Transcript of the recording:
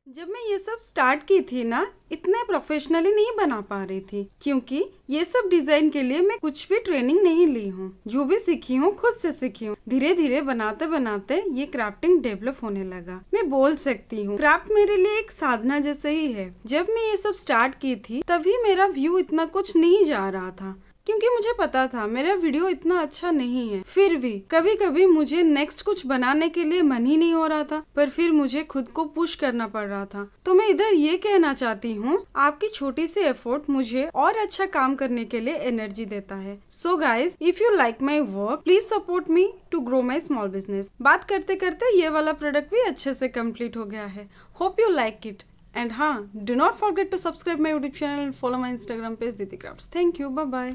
जब मैं ये सब स्टार्ट की थी ना, इतने प्रोफेशनली नहीं बना पा रही थी क्योंकि ये सब डिजाइन के लिए मैं कुछ भी ट्रेनिंग नहीं ली हूँ। जो भी सीखी हूँ खुद से सीखी हूँ। धीरे धीरे बनाते बनाते ये क्राफ्टिंग डेवलप होने लगा। मैं बोल सकती हूँ क्राफ्ट मेरे लिए एक साधना जैसे ही है। जब मैं ये सब स्टार्ट की थी तभी मेरा व्यू इतना कुछ नहीं जा रहा था क्योंकि मुझे पता था मेरा वीडियो इतना अच्छा नहीं है। फिर भी कभी कभी मुझे नेक्स्ट कुछ बनाने के लिए मन ही नहीं हो रहा था, पर फिर मुझे खुद को पुश करना पड़ रहा था। तो मैं इधर ये कहना चाहती हूँ, आपकी छोटी सी एफर्ट मुझे और अच्छा काम करने के लिए एनर्जी देता है। So guys, if you like my work please support me to grow my small business. बात करते करते ये वाला प्रोडक्ट भी अच्छे से कम्प्लीट हो गया है। Hope you like it. And do not forget to subscribe my YouTube channel and follow my Instagram page Diti Crafts. Thank you. Bye bye.